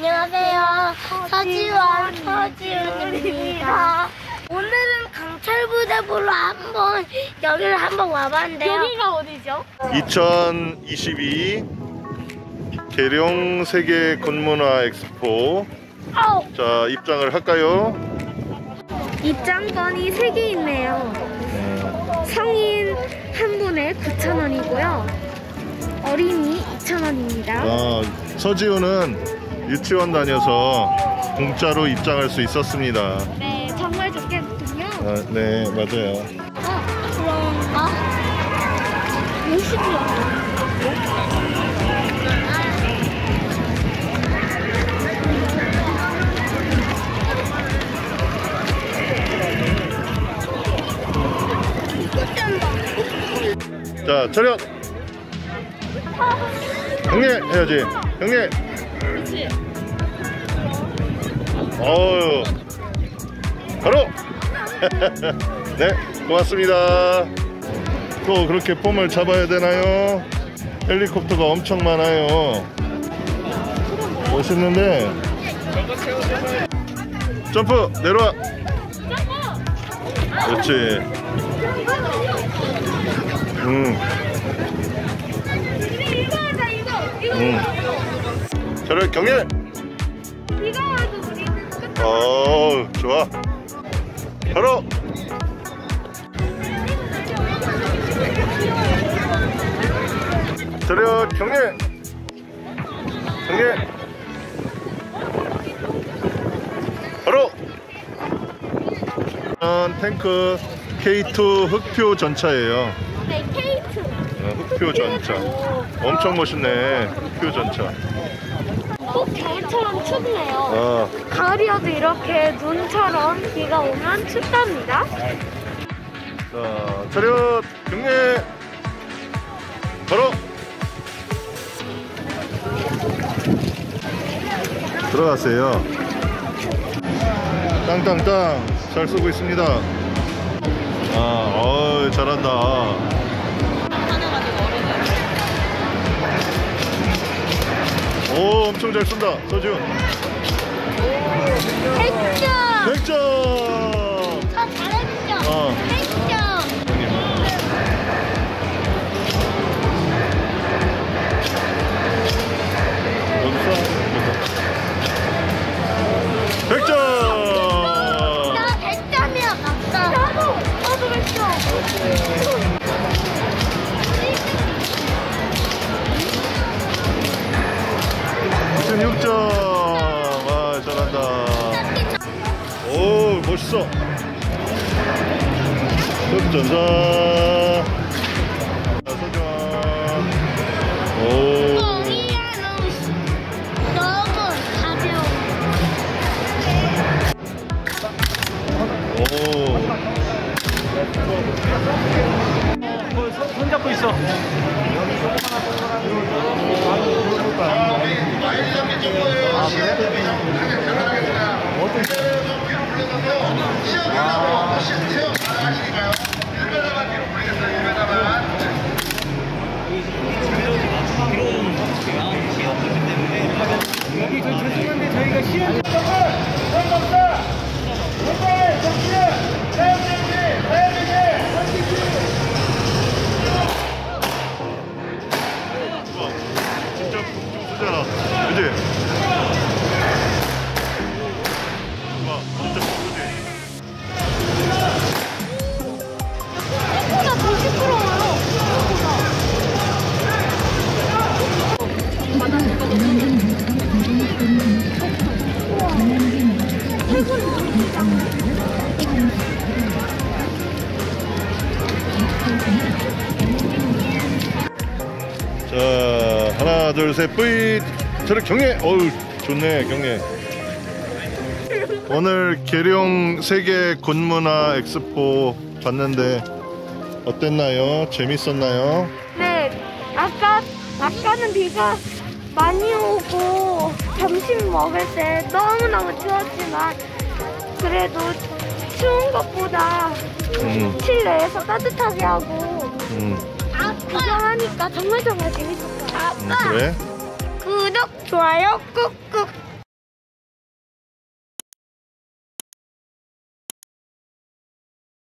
안녕하세요. 서지훈입니다. 오늘은 강철부대 보러 여기를 한번 와봤는데요. 여기가 어디죠? 2022 계룡 세계 군문화 엑스포. 자, 입장을 할까요? 입장권이 3개 있네요. 성인 한 분에 9,000원이고요. 어린이 2,000원입니다. 아, 서지훈은 유치원 다녀서 공짜로 입장할 수 있었습니다. 네, 정말 좋겠군요. 아, 네, 맞아요. 그런가? 50명. 자, 차렷! 경례 해야지. 경례. 그렇지. 어우, 바로. 네, 고맙습니다. 또 그렇게 폼을 잡아야 되나요? 헬리콥터가 엄청 많아요. 멋있는데. 점프 내려와. 그렇지. 차렷 경례. 이거 와도 우리는 끝. 좋아. 바로. 차렷 경례. 경례. 바로. 탱크 K2 흑표 전차예요. 네, 케이트. 흑표 전차. 엄청 멋있네. 흑표 전차. 꼭 겨울처럼 춥네요. 가을이어도 이렇게 눈처럼 비가 오면 춥답니다. 자, 차렷 경례. 바로. 들어가세요. 땅땅땅 잘 쏘고 있습니다. 잘한다. 오, 엄청 잘 쏜다, 서지훈. 100점! 100점! 저 잘했죠? 100점! 여기서 100점! 나 100점이야, 맞다. 나도 100점. 26점! 와, 잘한다. 오, 멋있어. 흑전사. 서지훈. 오. 뻥이야, 너무 가벼워. 오. 손 잡고 있어. 여기 저 죄송한데 저희가 시험 진짜 쏘잖아. 그지? 와, 진짜 쏘지. 생각보다 더 시끄러워요. 자, 하나, 둘, 셋, 뿌이. 저를 경례. 어우, 좋네, 경례. 오늘 계룡 세계 군문화 엑스포 봤는데 어땠나요? 재밌었나요? 네, 아까는 비가 많이 오고 점심 먹을 때 너무너무 추웠지만 그래도 추운 것보다 실내에서 따뜻하게 하고 구경하니까 정말 재밌었어요. 아빠, 그래? 구독, 좋아요 꾹꾹